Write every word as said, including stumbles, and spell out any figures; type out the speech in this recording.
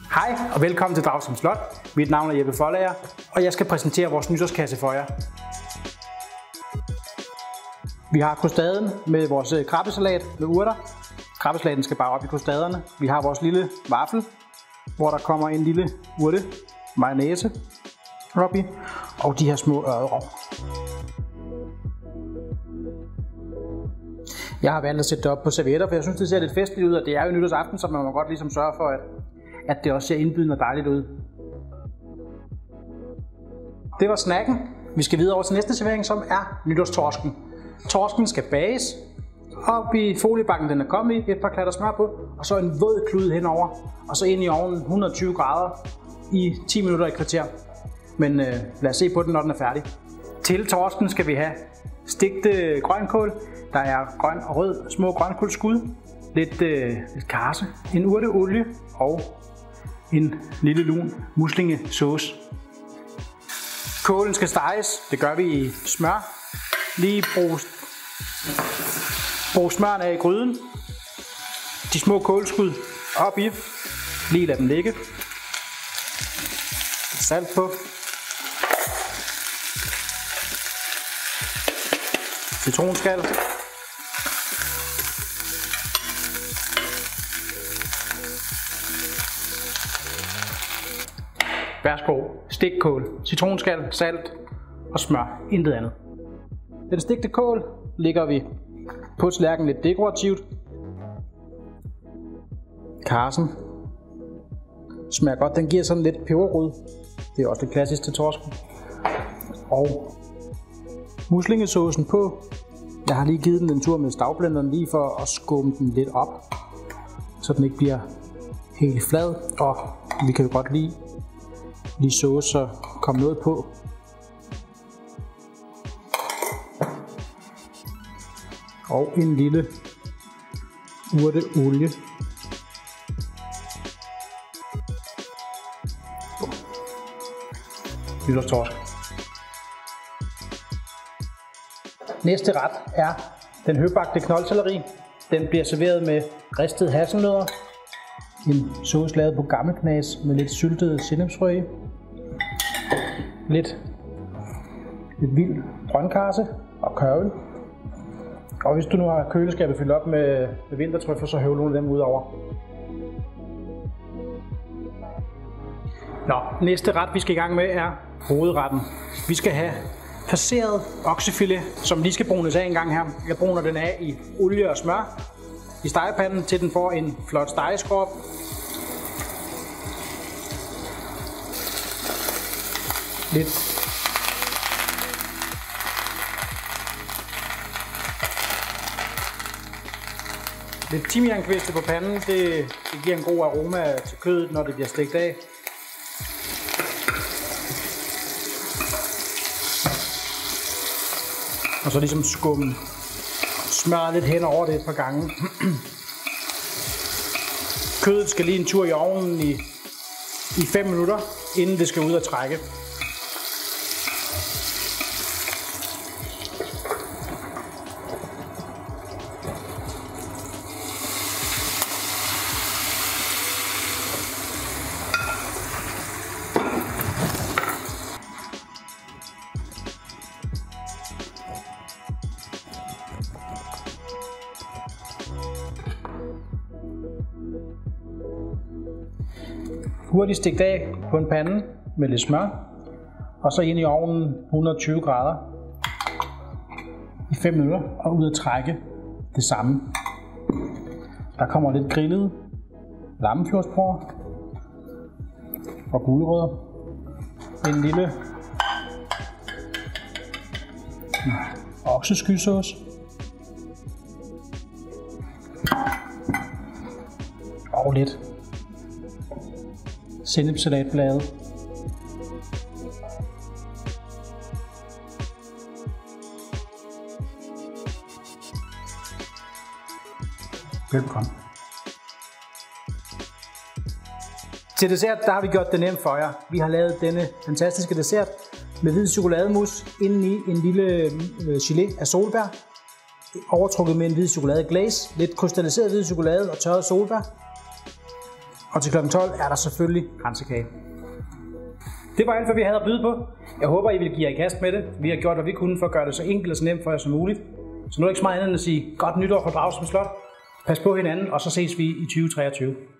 Hej og velkommen til Dragsholm Slot. Mit navn er Jeppe Foldager, og jeg skal præsentere vores nytårskasse for jer. Vi har kostaden med vores krabbesalat med urter. Krabbesalaten skal bare op i kostaderne. Vi har vores lille vaffel, hvor der kommer en lille urte, mayonnaise oppi, og de her små ørredrog. Jeg har valgt at sætte det op på servietter, for jeg synes, det ser lidt festligt ud, og det er jo nytårsaften, så man må godt ligesom sørge for, at, at det også ser indbydende og dejligt ud. Det var snacken. Vi skal videre over til næste servering, som er nytårstorsken. Torsken skal bages. Op i foliebakken, den er kommet i, et par klatter smør på, og så en våd klud henover, og så ind i ovnen et hundrede og tyve grader i ti minutter i kvarter. Men øh, lad os se på den, når den er færdig. Til torsken skal vi have stegte grønkål. Der er grøn og rød små grønkålskud, lidt, øh, lidt karse, en urteolie og en lille lun muslingesauce. Kålen skal steges. Det gør vi i smør. Lige brug, brug smøren af i gryden. De små kålskud op i. Lige lad dem ligge. Salt på. Citronskal. Værsgo, stikkål, citronskal, salt og smør, intet andet. Den stegte kål lægger vi på tallerkenen lidt dekorativt. Karsen smager godt, den giver sådan lidt peberrod. Det er også lidt klassisk til torsken. Og muslingesaucen på. Jeg har lige givet den en tur med stavblenderen lige for at skumme den lidt op, så den ikke bliver helt flad, og vi kan jo godt lide lige sauce, så komme noget på. Og en lille urteolie. Nytårstorsk. Næste ret er den høbagte knoldselleri. Den bliver serveret med ristede hasselnødder, en sauce lavet på gammelknas med lidt syltet sennepsfrø, lidt, lidt vild brøndkarse og kørvel. Og hvis du nu har køleskabet fyldt op med, med vintertrøfler, så høvl nogle af dem ud over. Nå, næste ret vi skal i gang med er hovedretten. Vi skal have passeret oksefilet, som lige skal brunes af en gang her. Jeg bruner den af i olie og smør i stegepanden, til den får en flot stegeskrop. Lidt Lidt timiankviste på panden, det, det giver en god aroma til kødet, når det bliver stegt af. Og så ligesom skumme smør lidt hen over det et par gange. Kødet skal lige en tur i ovnen i, i fem minutter, inden det skal ud og trække. Hurtigt stegt af på en pande med lidt smør, og så ind i ovnen et hundrede og tyve grader i fem minutter, og ud at trække det samme. Der kommer lidt grillet lammefjordsporer og gulerødder, en lille okseskysauce og lidt sennepsalatblade. Velkommen. Til dessert, der har vi gjort det nemt for jer. Vi har lavet denne fantastiske dessert med hvid chokolademus indeni en lille gelé af solbær, overtrukket med en hvid chokoladeglaze, lidt krystalliseret hvid chokolade og tørret solbær. Og til klokken tolv er der selvfølgelig kransekage. Det var alt, hvad vi havde at byde på. Jeg håber, I vil give jer i kast med det. Vi har gjort, hvad vi kunne for at gøre det så enkelt og så nemt for jer som muligt. Så nu er det ikke så meget andet end at sige godt nytår fra Dragsted Slot. Pas på hinanden, og så ses vi i tyve treogtyve.